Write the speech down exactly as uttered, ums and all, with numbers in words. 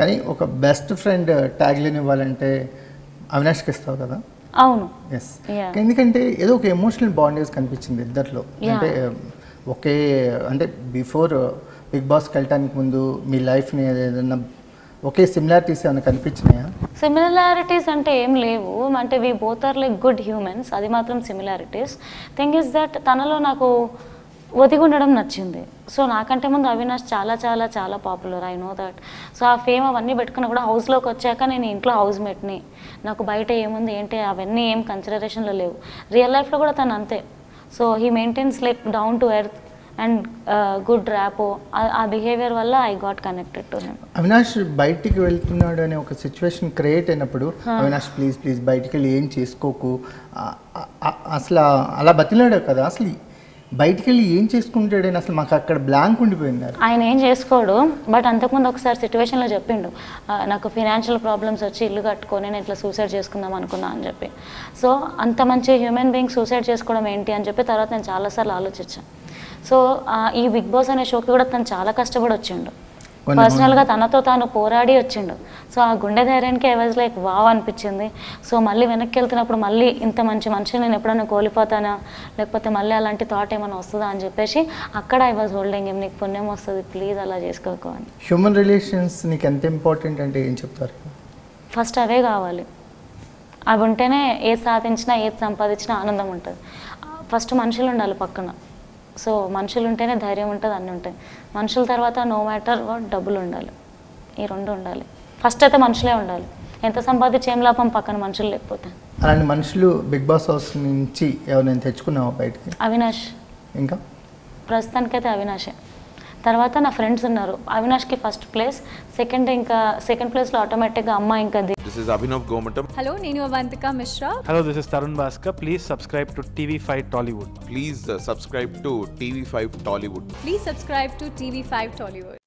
కానీ ఒక best friend tag line ఇవ్వాలంటే అవినాష్కి ఇస్తావు కదా? అవును. ఎస్, ఎందుకంటే ఏదో ఒక ఎమోషనల్ బాండేజ్ కనిపించింది ఇద్దరిలో. అంటే ఒకే అంటే బిఫోర్ బిగ్ బాస్కి వెళ్ళటానికి ముందు మీ లైఫ్ని ఏదైనా ఒకే సిమిలారిటీస్ ఏమైనా కనిపించినాయా? సిమిలారిటీస్ అంటే ఏం లేవు, అంటే we both are like good humans, అది మాత్రం సిమిలారిటీస్. థింగ్ ఇస్ దట్ తనలో నాకు ఒదిగి ఉండడం నచ్చింది. సో నాకంటే ముందు అవినాష్ చాలా చాలా చాలా popular, I know that. So ఆ ఫేమ్ అవన్నీ పెట్టుకున్నా కూడా హౌస్లోకి వచ్చాక నేను ఇంట్లో హౌస్ మేట్ని, నాకు బయట ఏముంది ఏంటి అవన్నీ ఏం కన్సిడరేషన్లో లేవు. రియల్ లైఫ్లో కూడా తను అంతే. So he maintains like down to earth and good rapport. ఆ బిహేవియర్ వల్ల I got connected to him. Avinash బయటికి వెళ్తున్నాడు అనే ఒక సిచ్యువేషన్ క్రియేట్ అయినప్పుడు అవినాష్ ప్లీజ్ ప్లీజ్ బయటికి వెళ్ళి ఏం చేసుకోకు అసలు అలా బతిలాడు కదా, అసలు బయటికి వెళ్ళి ఏం చేసుకుంటాడని అసలు మాకు అక్కడ బ్లాంక్ ఉండిపోయింది. ఆయన ఏం చేసుకోడు, బట్ అంతకుముందు ఒకసారి సిచ్యువేషన్లో చెప్పిండు, నాకు ఫినాన్షియల్ ప్రాబ్లమ్స్ వచ్చి ఇల్లు కట్టుకొని నేను ఇట్లా సూసైడ్ చేసుకుందాం అనుకున్నా అని చెప్పి. సో అంత మంచి హ్యూమన్ బీయింగ్ సూసైడ్ చేసుకోవడం ఏంటి అని చెప్పి తర్వాత నేను చాలాసార్లు ఆలోచించాను. సో ఈ బిగ్ బాస్ అనే షోకి కూడా తను చాలా కష్టపడి వచ్చిండు, పర్సనల్గా తనతో తాను పోరాడి వచ్చిండు. సో ఆ గుండె ధైర్యానికి ఐ వాజ్ లైక్ వావ్ అనిపించింది. సో మళ్ళీ వెనక్కి వెళ్తున్నప్పుడు మళ్ళీ ఇంత మంచి మనిషిని నేను ఎప్పుడైనా కోల్పోతానా, లేకపోతే మళ్ళీ అలాంటి థాట్ ఏమైనా వస్తుందా అని చెప్పేసి అక్కడ ఐ వాజ్ హోల్డింగ్ హిమ్, నీకు పుణ్యం వస్తుంది ప్లీజ్ అలా చేసుకోకు అని. హ్యూమన్ రిలేషన్స్ నీకు ఎంత ఇంపార్టెంట్ అంటే ఏం చెప్తారు? ఫస్ట్ అవే కావాలి, అవి ఉంటేనే ఏది సాధించినా ఏది సంపాదించినా ఆనందం ఉంటుంది. ఫస్ట్ మనుషులు ఉండాలి పక్కన. సో మనుషులు ఉంటేనే ధైర్యం ఉంటుంది, అన్నీ ఉంటాయి. మనుషుల తర్వాత నో మ్యాటర్ వాట్ డబ్బులు ఉండాలి, ఈ రెండు ఉండాలి. ఫస్ట్ అయితే మనుషులే ఉండాలి, ఎంత సంపాదించి ఏం లాభం పక్కన మనుషులు లేకపోతే. అలాంటి మనుషులు బిగ్ బాస్ హౌస్ నుంచి ఎవరైనా తెచ్చుకున్నావా బయటికి? అవినాష్, ఇంకా ప్రస్తుతానికైతే అవినాషే. తర్వాత నా ఫ్రెండ్స్ ఉన్నారు, అవినాష్కి ఫస్ట్ ప్లేస్, సెకండ్ ఇంకా సెకండ్ ప్లేస్లో ఆటోమేటిక్గా అమ్మ ఇంకా. This is Abhinav Gomatam. Hello, Nenu Avantika Mishra. Hello, this is Tarun Bhaskar. Please subscribe to T V five Tollywood. Please uh, subscribe to T V five Tollywood. Please subscribe to T V five Tollywood.